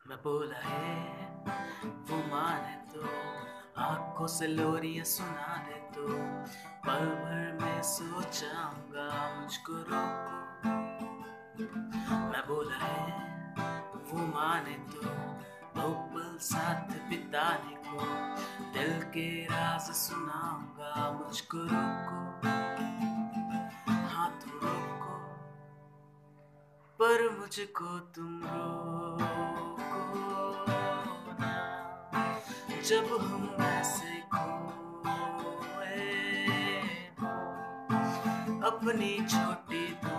मैं बोला है वो माने तो, आंखों से लोरियां सुना दे तो, पल भर में सो जाऊंगा मुझको रोको। मैं बोला है वो माने तो, दो पल साथ बिताने को, दिल के राज सुनाऊंगा मुझको रोको। हाँ तुम रोको, पर मुझको तुम रोको ना, जब हम ऐसे खोए हों अपनी छोटी